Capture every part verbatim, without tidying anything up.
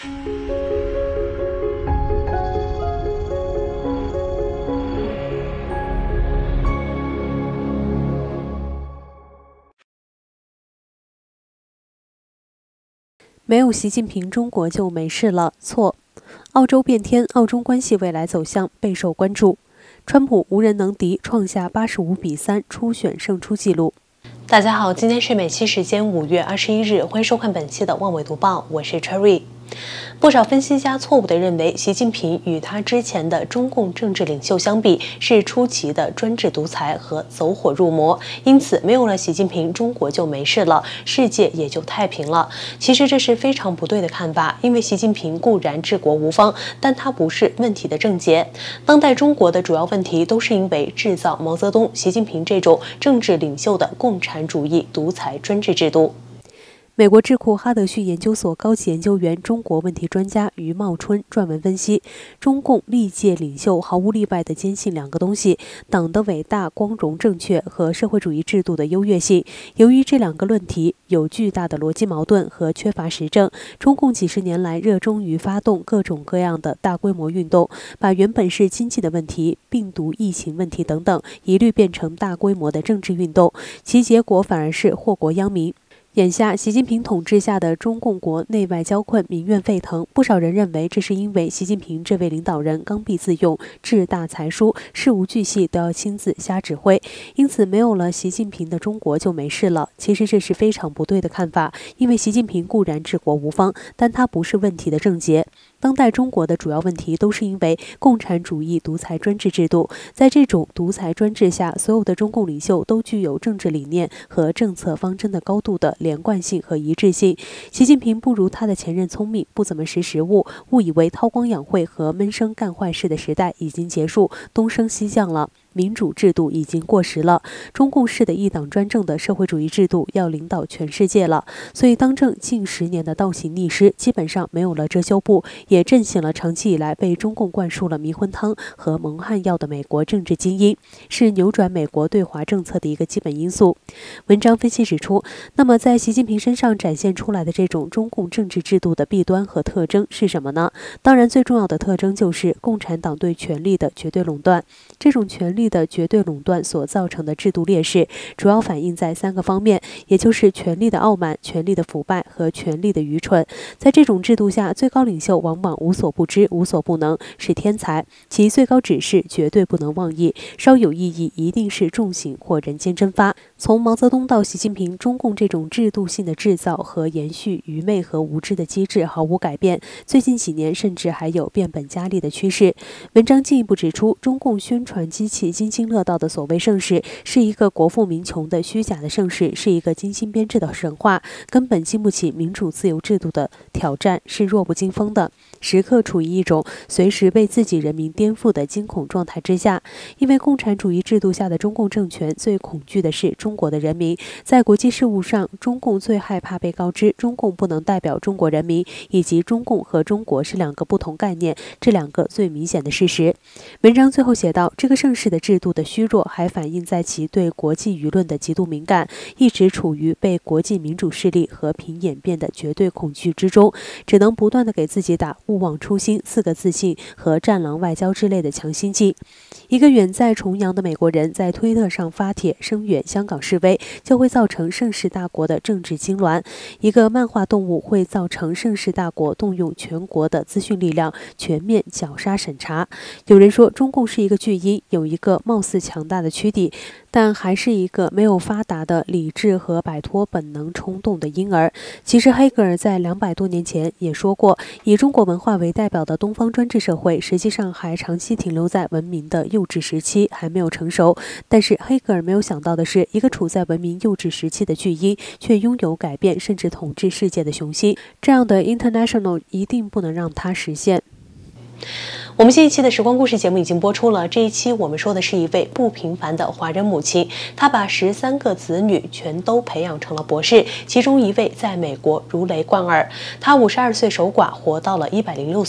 没有习近平，中国就没事了。错。澳洲变天，澳中关系未来走向备受关注。川普无人能敌，创下八十五比三初选胜出纪录。大家好，今天是美期时间五月二十一日，欢迎收看本期的《望纬读报》，我是 Cherry。不少分析家错误地认为，习近平与他之前的中共政治领袖相比，是初期的专制独裁和走火入魔，因此没有了习近平，中国就没事了，世界也就太平了。其实这是非常不对的看法，因为习近平固然治国无方，但他不是问题的症结。当代中国的主要问题都是因为制造毛泽东、习近平这种政治领袖的共产主义独裁专制制度。美国智库哈德逊研究所高级研究员、中国问题专家于茂春撰文分析，中共历届领袖毫无例外地坚信两个东西：党的伟大、光荣、正确和社会主义制度的优越性。由于这两个论题有巨大的逻辑矛盾和缺乏实证，中共几十年来热衷于发动各种各样的大规模运动，把原本是经济的问题、病毒疫情问题等等，一律变成大规模的政治运动，其结果反而是祸国殃民。眼下，习近平统治下的中共国内外交困，民怨沸腾。不少人认为，这是因为习近平这位领导人刚愎自用、志大才疏，事无巨细都要亲自瞎指挥，因此没有了习近平的中国就没事了。其实这是非常不对的看法，因为习近平固然治国无方，但他不是问题的症结。当代中国的主要问题都是因为共产主义独裁专制制度，在这种独裁专制下，所有的中共领袖都具有政治理念和政策方针的高度的连贯性和一致性。习近平不如他的前任聪明，不怎么识时务，误以为韬光养晦和闷声干坏事的时代已经结束，东升西降了。民主制度已经过时了，中共式的一党专政的社会主义制度要领导全世界了。所以当政近十年的倒行逆施基本上没有了遮羞布，也震醒了长期以来被中共灌输了迷魂汤和蒙汗药的美国政治精英，是扭转美国对华政策的一个基本因素。文章分析指出，那么在习近平身上展现出来的这种中共政治制度的弊端和特征是什么呢？当然最重要的特征就是共产党对权力的绝对垄断。这种权力的绝对垄断所造成的制度劣势，主要反映在三个方面，也就是权力的傲慢、权力的腐败和权力的愚蠢。在这种制度下，最高领袖往往无所不知、无所不能，是天才，其最高指示绝对不能妄议，稍有异议一定是重刑或人间蒸发。从毛泽东到习近平，中共这种制度性的制造和延续愚昧和无知的机制毫无改变，最近几年甚至还有变本加厉的趋势。文章进一步指出，中共宣传机器津津乐道的所谓盛世，是一个国富民穷的虚假的盛世，是一个精心编制的神话，根本经不起民主自由制度的挑战，是弱不禁风的，时刻处于一种随时被自己人民颠覆的惊恐状态之下。因为共产主义制度下的中共政权最恐惧的是中国的人民，在国际事务上，中共最害怕被告知中共不能代表中国人民，以及中共和中国是两个不同概念，这两个最明显的事实。文章最后写道，这个盛世的制度的虚弱还反映在其对国际舆论的极度敏感，一直处于被国际民主势力和平演变的绝对恐惧之中，只能不断地给自己打勿忘初心、四个自信和战狼外交之类的强心剂。一个远在重洋的美国人在推特上发帖声援香港示威，就会造成盛世大国的政治痉挛。一个漫画动物会造成盛世大国动用全国的资讯力量全面绞杀审查。有人说中共是一个巨婴，有一个貌似强大的躯体，但还是一个没有发达的理智和摆脱本能冲动的婴儿。其实黑格尔在两百多年前也说过，以中国文化为代表的东方专制社会实际上还长期停留在文明的幼稚时期，还没有成熟。但是黑格尔没有想到的是，一个处在文明幼稚时期的巨婴却拥有改变甚至统治世界的雄心，这样的 international 一定不能让它实现。我们新一期的时光故事节目已经播出了，这一期我们说的是一位不平凡的华人母亲，她把十三个子女全都培养成了博士，其中一位在美国如雷贯耳。她五十二岁守寡，活到了一百零六岁。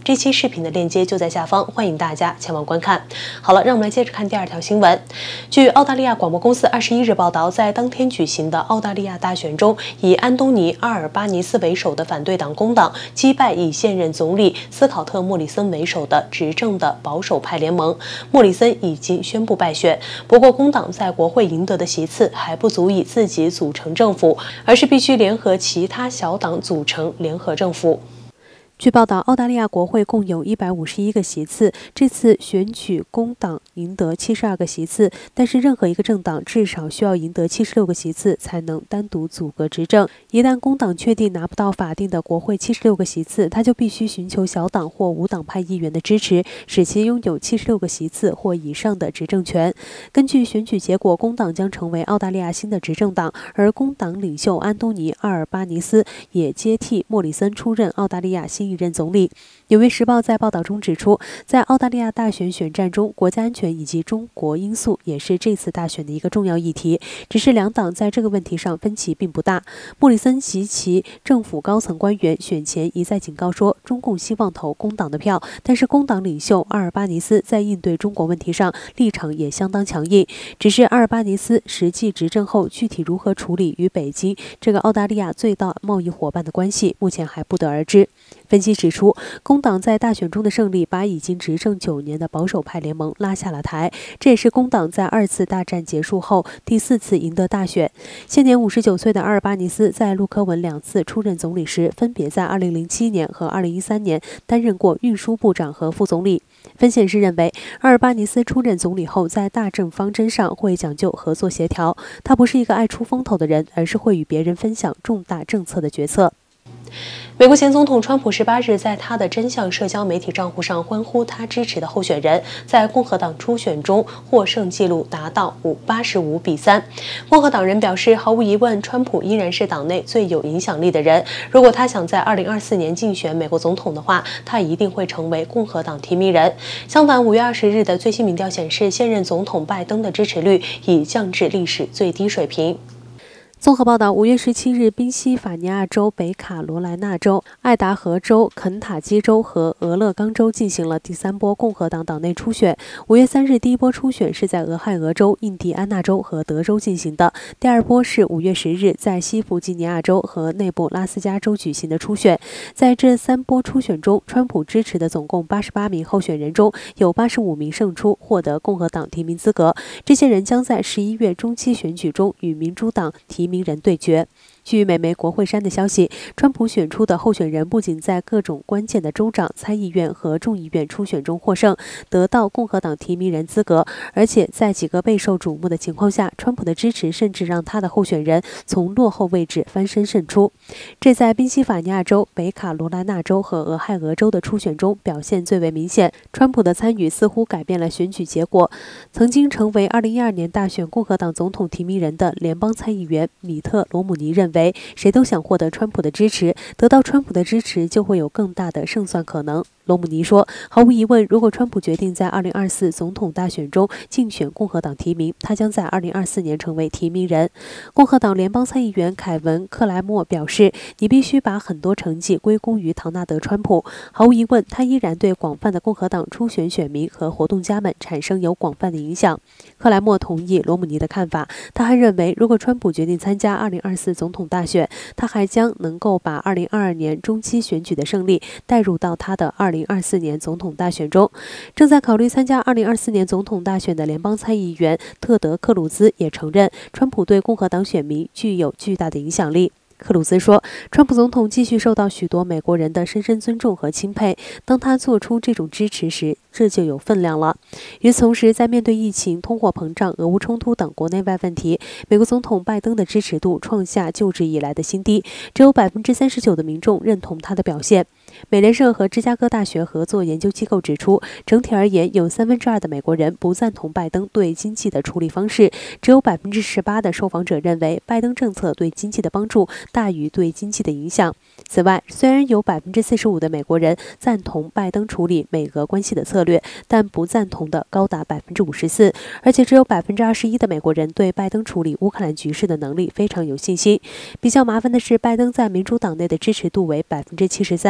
这期视频的链接就在下方，欢迎大家前往观看。好了，让我们来接着看第二条新闻。据澳大利亚广播公司二十一日报道，在当天举行的澳大利亚大选中，以安东尼·阿尔巴尼斯为首的反对党工党击败以现任总理斯考特·莫里森为首的执政的保守派联盟。莫里森已经宣布败选，不过工党在国会赢得的席次还不足以自己组成政府，而是必须联合其他小党组成联合政府。据报道，澳大利亚国会共有一百五十一个席次，这次选举工党赢得七十二个席次，但是任何一个政党至少需要赢得七十六个席次才能单独组阁执政。一旦工党确定拿不到法定的国会七十六个席次，他就必须寻求小党或无党派议员的支持，使其拥有七十六个席次或以上的执政权。根据选举结果，工党将成为澳大利亚新的执政党，而工党领袖安东尼·阿尔巴尼斯也接替莫里森出任澳大利亚新一任总理。《纽约时报》在报道中指出，在澳大利亚大选选战中，国家安全以及中国因素也是这次大选的一个重要议题。只是两党在这个问题上分歧并不大。莫里森及其政府高层官员选前一再警告说，中共希望投工党的票，但是工党领袖阿尔巴尼斯在应对中国问题上立场也相当强硬。只是阿尔巴尼斯实际执政后，具体如何处理与北京这个澳大利亚最大贸易伙伴的关系，目前还不得而知。分析指出，工党在大选中的胜利把已经执政九年的保守派联盟拉下了台，这也是工党在二次大战结束后第四次赢得大选。现年五十九岁的阿尔巴尼斯在陆科文两次出任总理时，分别在二零零七年和二零一三年担任过运输部长和副总理。分析师认为，阿尔巴尼斯出任总理后，在大政方针上会讲究合作协调，他不是一个爱出风头的人，而是会与别人分享重大政策的决策。美国前总统川普十八日在他的真相社交媒体账户上欢呼他支持的候选人在共和党初选中获胜纪录达到八十五比三。共和党人表示，毫无疑问，川普依然是党内最有影响力的人。如果他想在二零二四年竞选美国总统的话，他一定会成为共和党提名人。相反，五月二十日的最新民调显示，现任总统拜登的支持率已降至历史最低水平。综合报道，五月十七日，宾夕法尼亚州、北卡罗来纳州、爱达荷州、肯塔基州和俄勒冈州进行了第三波共和党党内初选。五月三日，第一波初选是在俄亥俄州、印第安纳州和德州进行的，第二波是五月十日在西弗吉尼亚州和内布拉斯加州举行的初选。在这三波初选中，川普支持的总共八十八名候选人中，有八十五名胜出，获得共和党提名资格。这些人将在十一月中期选举中与民主党提名名人对决。据美媒国会山的消息，川普选出的候选人不仅在各种关键的州长、参议院和众议院初选中获胜，得到共和党提名人资格，而且在几个备受瞩目的情况下，川普的支持甚至让他的候选人从落后位置翻身胜出。这在宾夕法尼亚州、北卡罗来纳州和俄亥俄州的初选中表现最为明显。川普的参与似乎改变了选举结果。曾经成为二零一二年大选共和党总统提名人的联邦参议员米特·罗姆尼认为，谁都想获得川普的支持，得到川普的支持就会有更大的胜算可能。罗姆尼说，毫无疑问，如果川普决定在二零二四总统大选中竞选共和党提名，他将在二零二四年成为提名人。共和党联邦参议员凯文·克莱默表示，你必须把很多成绩归功于唐纳德·川普。毫无疑问，他依然对广泛的共和党初选选民和活动家们产生有广泛的影响。克莱默同意罗姆尼的看法，他还认为，如果川普决定参加二零二四总统大选，他还将能够把二零二二年中期选举的胜利带入到他的二零二四年总统大选中。正在考虑参加二零二四年总统大选的联邦参议员特德·克鲁兹也承认，川普对共和党选民具有巨大的影响力。克鲁兹说，川普总统继续受到许多美国人的深深尊重和钦佩。当他做出这种支持时，这就有分量了。与此同时，在面对疫情、通货膨胀、俄乌冲突等国内外问题，美国总统拜登的支持度创下就职以来的新低，只有百分之三十九的民众认同他的表现。美联社和芝加哥大学合作研究机构指出，整体而言，有三分之二的美国人不赞同拜登对经济的处理方式，只有百分之十八的受访者认为拜登政策对经济的帮助大于对经济的影响。此外，虽然有百分之四十五的美国人赞同拜登处理美俄关系的策略，但不赞同的高达百分之五十四，而且只有百分之二十一的美国人对拜登处理乌克兰局势的能力非常有信心。比较麻烦的是，拜登在民主党内的支持度为百分之七十三，只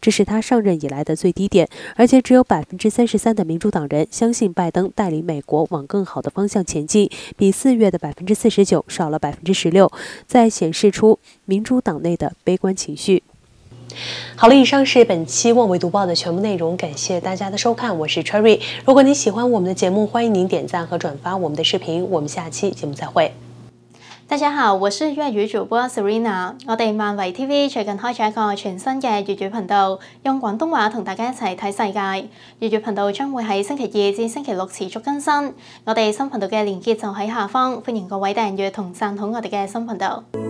这是他上任以来的最低点，而且只有百分之三十三的民主党人相信拜登带领美国往更好的方向前进，比四月的百分之四十九少了百分之十六，在显示出民主党内的悲观情绪。好了，以上是本期《望维读报》的全部内容，感谢大家的收看，我是 Cherry。如果你喜欢我们的节目，欢迎您点赞和转发我们的视频。我们下期节目再会。 大家好，我是粵語主播 Serena。我哋漫維 T V 最近開咗一個全新嘅粵語頻道，用廣東話同大家一齊睇世界。粵語頻道將會喺星期二至星期六持續更新。我哋新頻道嘅連結就喺下方，歡迎各位訂閱同讚好我哋嘅新頻道。